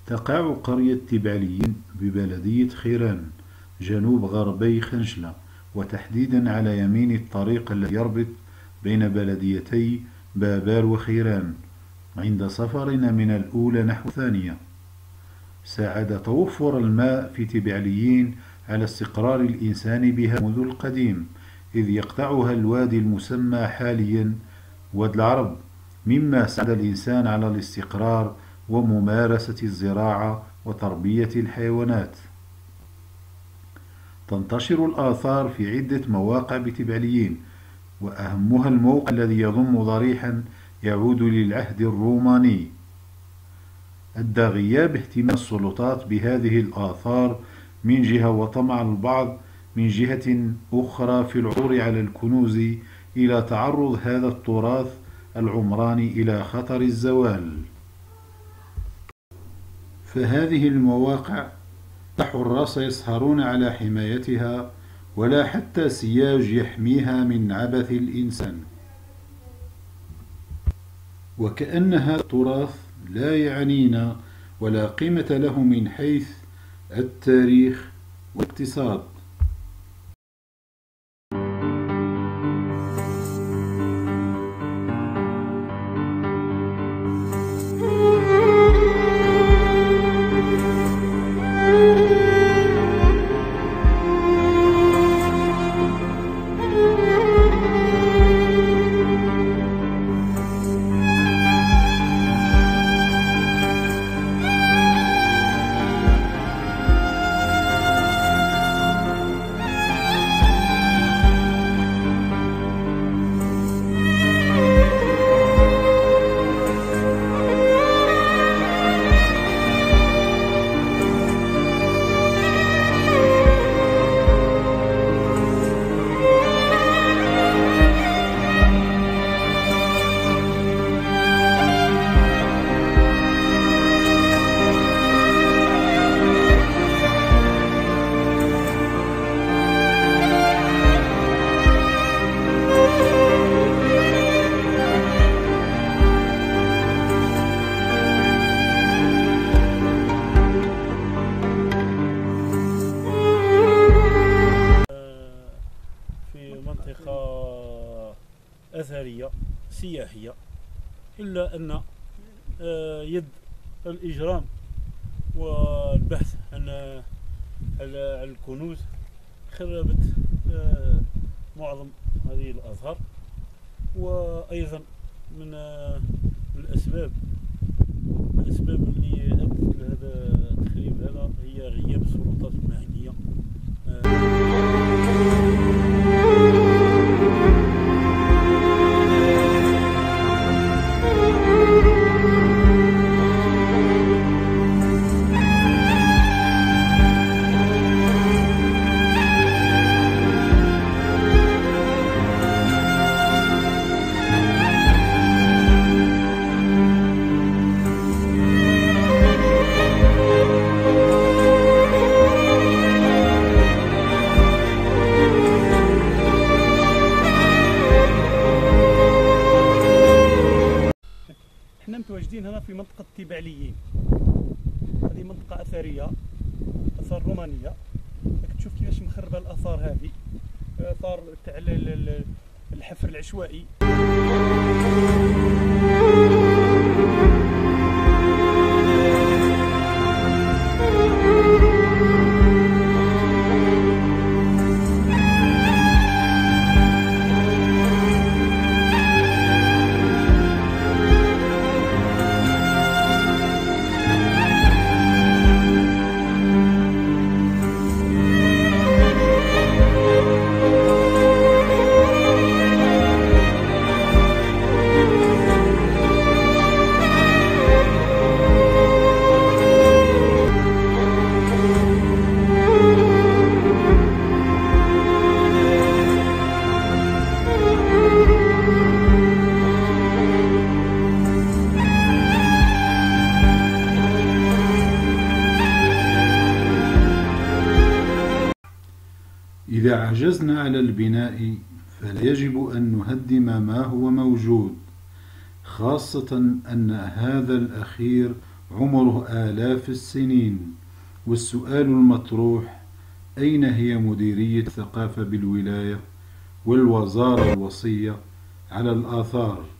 تقع قرية تبعليين ببلدية خيران جنوب غربي خنشلة، وتحديدا على يمين الطريق الذي يربط بين بلديتي بابال وخيران، عند سفرنا من الأولى نحو الثانية. ساعد توفر الماء في تبعليين على استقرار الإنسان بها منذ القديم، إذ يقطعها الوادي المسمى حاليا واد العرب، مما ساعد الإنسان على الاستقرار وممارسة الزراعة وتربية الحيوانات. تنتشر الآثار في عدة مواقع بتبعليين، وأهمها الموقع الذي يضم ضريحا يعود للعهد الروماني. أدى غياب اهتمام السلطات بهذه الآثار من جهة وطمع البعض من جهة أخرى في العثور على الكنوز إلى تعرض هذا التراث العمراني إلى خطر الزوال. فهذه المواقع لا حراس يسهرون على حمايتها، ولا حتى سياج يحميها من عبث الإنسان، وكأن هذا التراث لا يعنينا ولا قيمة له من حيث التاريخ والاقتصاد. أثرية سياحية، إلا أن يد الإجرام والبحث عن الكنوز خربت معظم هذه الآثار. وأيضا من الأسباب اللي أدت لهذا التخريب هذا هي غياب السلطات المعنية. احنا متواجدين هنا في منطقة تبعليين. هذه منطقة أثرية، آثار رومانية. راك تشوف كيفاش مخربة الآثار هذه، آثار تاع الحفر العشوائي. إذا عجزنا على البناء فلا يجب أن نهدم ما هو موجود، خاصة أن هذا الأخير عمره آلاف السنين. والسؤال المطروح: أين هي مديرية الثقافة بالولاية والوزارة الوصية على الآثار؟